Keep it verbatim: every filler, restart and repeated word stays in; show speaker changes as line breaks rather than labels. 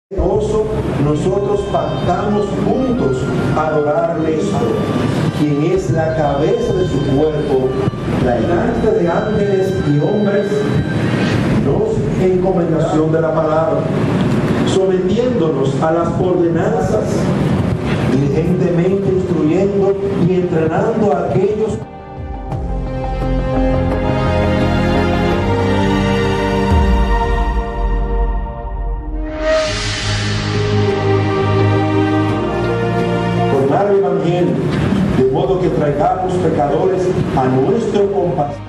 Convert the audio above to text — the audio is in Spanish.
gozo, nosotros pactamos juntos adorarle esto, quien es la cabeza de su cuerpo, delante de ángeles y hombres, nos encomendación de la palabra, sometiéndonos a las ordenanzas, diligentemente instruyendo y entrenando a aquellos el Evangelio, de modo que traigamos pecadores a nuestro compasión.